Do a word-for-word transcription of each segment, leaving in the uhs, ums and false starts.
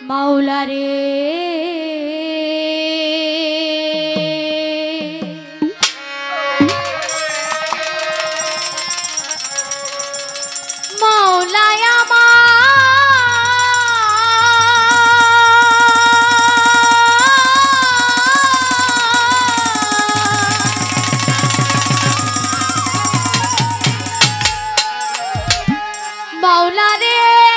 মাওলা রে মাওলায় আমার মাওলা রে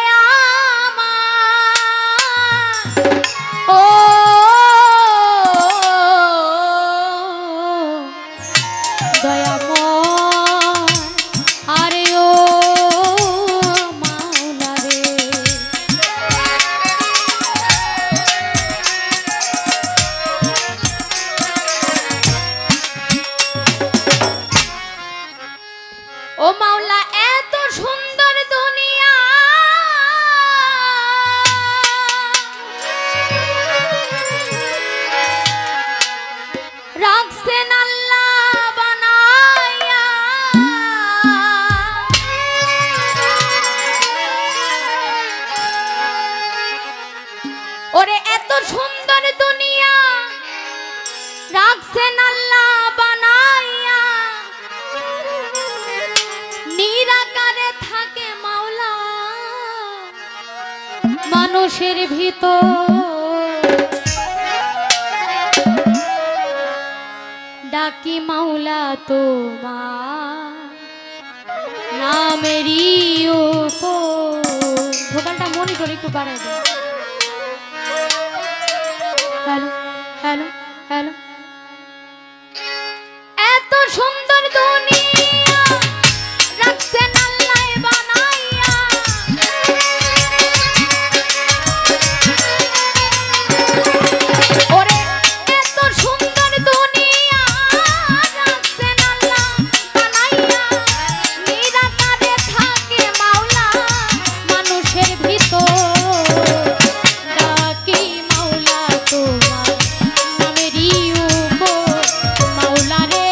ও মাওলা এত সুন্দর দুনিয়া রাখছেন আল্লাহ বানায়া ওরে এত সুন্দর দুনিয়া রাখছেন আল্লাহ বানায়া নিরাকারে থাকে মাওলা মানুষের ভিতর ডাকি মাওলা তোমার নামেরই উপর ভোকালটা মনিটর একটু বাড়াই দাও হ্যালো হ্যালো হ্যালো এত সুন্দর দুনিয়া রাখছেন আল্লাহ বানাইয়া ওরে এত সুন্দর দুনিয়া রাখছেন আল্লাহ বানাইয়া নিরাকারে থাকে মাওলা মানুষের ভিতর ডাকি মাওলা তোমার নামেরই উপর মাওলা রে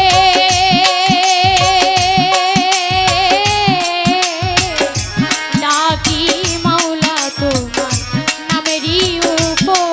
ডাকি মাওলা তোমার নামেরই উপর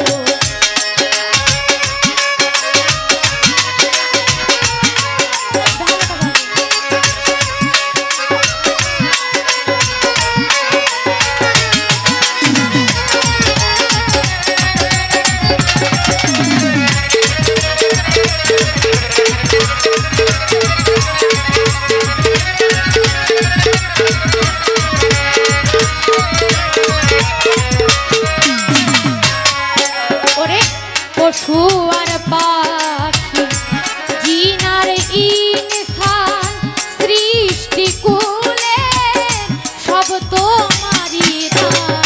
ওরে পশু আর পাখি জিনার ইনসান সৃষ্টি কুলে সব তোমারই দান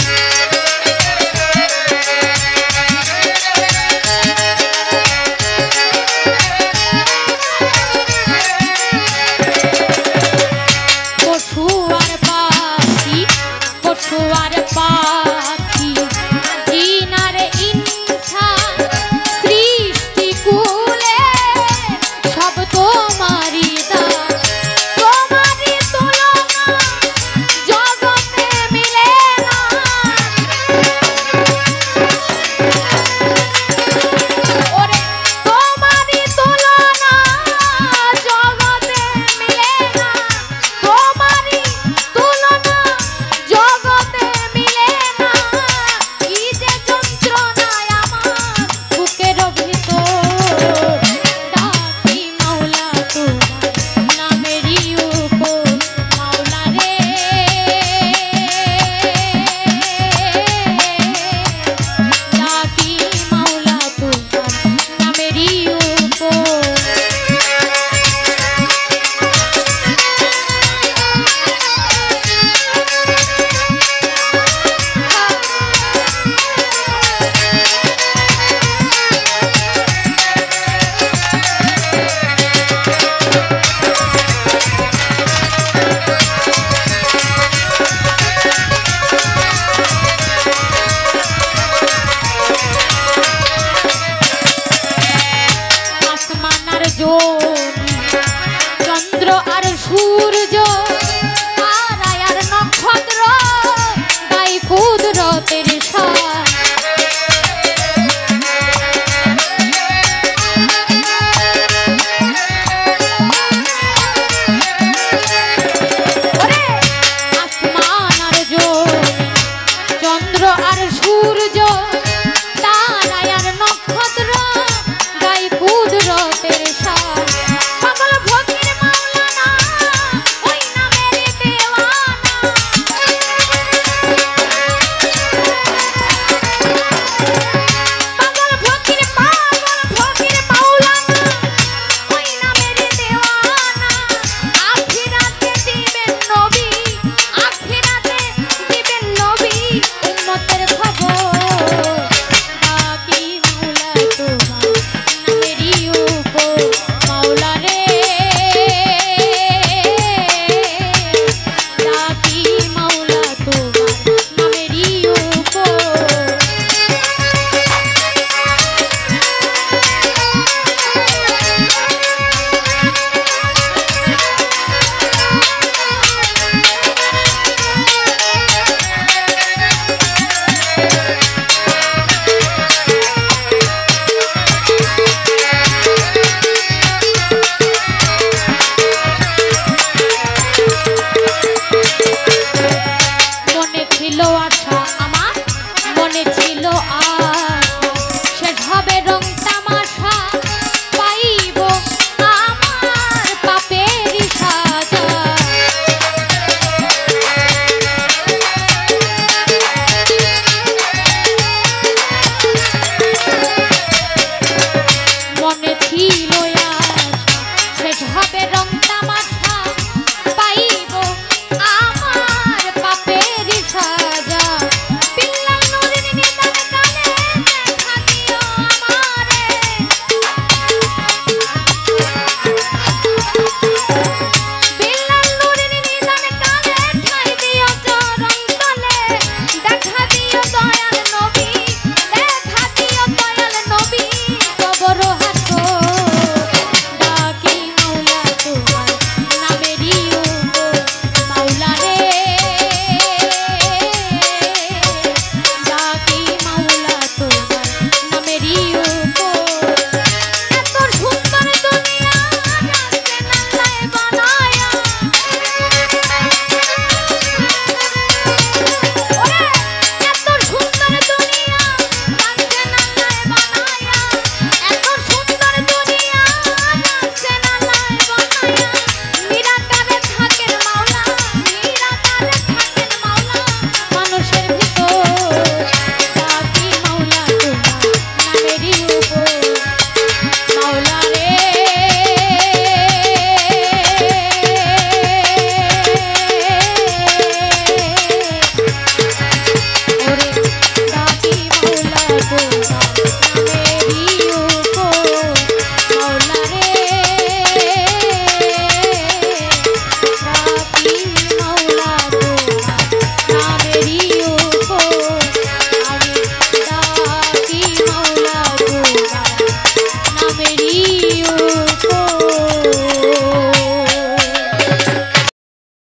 পশু আর পাখি পশু আর পাখি জিনার ইনসান সৃষ্টি কথা ওরে আসমান আর জমিন চন্দ্র আর সূর্য